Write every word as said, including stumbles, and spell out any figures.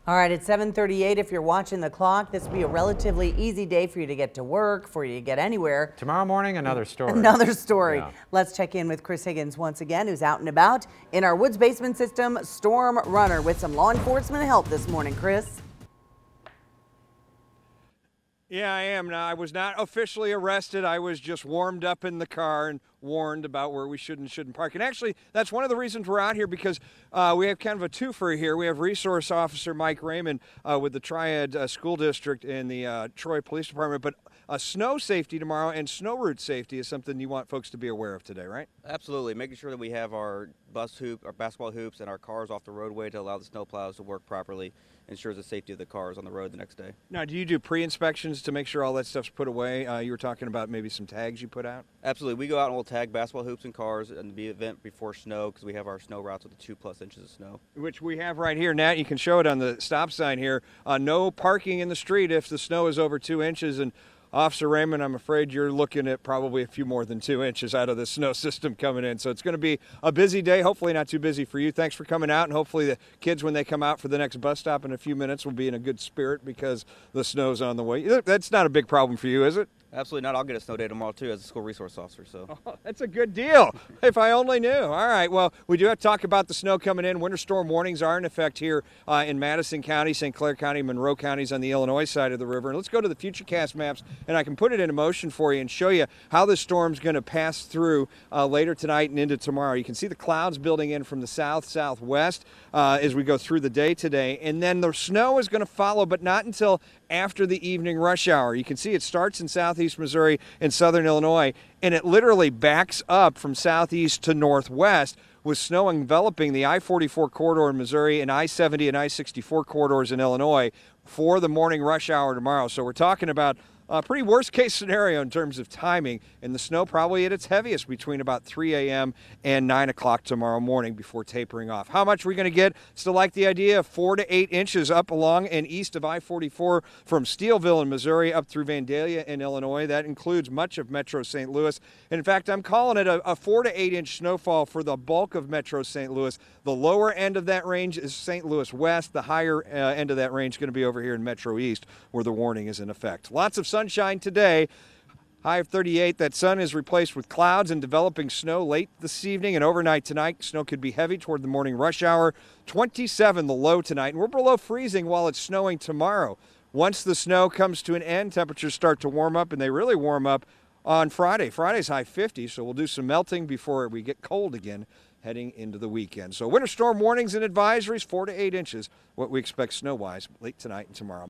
All right, it's seven thirty-eight. If you're watching the clock, this will be a relatively easy day for you to get to work, for you to get anywhere. Tomorrow morning, another story. Another story. Yeah. Let's check in with Chris Higgins once again, who's out and about in our Woods Basement System Storm Runner with some law enforcement help this morning. Chris? Yeah, I am. Now, I was not officially arrested. I was just warmed up in the car and warned about where we should and shouldn't park. And actually, that's one of the reasons we're out here, because uh, we have kind of a twofer here. We have Resource Officer Mike Raymond uh, with the Triad uh, School District and the uh, Troy Police Department. But uh, snow safety tomorrow and snow route safety is something you want folks to be aware of today, right? Absolutely. Making sure that we have our bus hoop, our basketball hoops, and our cars off the roadway to allow the snow plows to work properly ensures the safety of the cars on the road the next day. Now, do you do pre-inspections to make sure all that stuff's put away? Uh, you were talking about maybe some tags you put out? Absolutely. We go out and we'll tag basketball hoops and cars in the event before snow, because we have our snow routes with the two plus inches of snow. Which we have right here. Nat, you can show it on the stop sign here. Uh, no parking in the street if the snow is over two inches. And Officer Raymond, I'm afraid you're looking at probably a few more than two inches out of the snow system coming in. So it's going to be a busy day, hopefully not too busy for you. Thanks for coming out, and hopefully the kids, when they come out for the next bus stop in a few minutes, will be in a good spirit because the snow's on the way. That's not a big problem for you, is it? Absolutely not. I'll get a snow day tomorrow, too, as a school resource officer. So oh, that's a good deal. If I only knew. All right. Well, we do have to talk about the snow coming in. Winter storm warnings are in effect here uh, in Madison County, Saint Clair County, Monroe counties on the Illinois side of the river. And let's go to the Futurecast maps, and I can put it into motion for you and show you how this storm's going to pass through uh, later tonight and into tomorrow. You can see the clouds building in from the south, southwest uh, as we go through the day today. And then the snow is going to follow, but not until after the evening rush hour. You can see it starts in southeast Missouri and southern Illinois, and it literally backs up from southeast to northwest, with snow enveloping the I forty-four corridor in Missouri and I seventy and I sixty-four corridors in Illinois for the morning rush hour tomorrow. So we're talking about a pretty worst case scenario in terms of timing, and the snow probably at its heaviest between about three a m and nine o'clock tomorrow morning before tapering off. How much are we going to get? Still like the idea of four to eight inches up along and east of I forty-four from Steelville in Missouri up through Vandalia in Illinois. That includes much of Metro Saint Louis. And in fact, I'm calling it a, a four to eight inch snowfall for the bulk of Metro Saint Louis. The lower end of that range is Saint Louis West. The higher uh, end of that range is going to be over here in Metro East, where the warning is in effect. Lots of sunshine today. High of thirty-eight. That sun is replaced with clouds and developing snow late this evening and overnight tonight. Snow could be heavy toward the morning rush hour. twenty-seven the low tonight, and we're below freezing while it's snowing tomorrow. Once the snow comes to an end, temperatures start to warm up, and they really warm up on Friday. Friday's high fifty, so we'll do some melting before we get cold again heading into the weekend. So winter storm warnings and advisories, four to eight inches, what we expect snow-wise late tonight and tomorrow.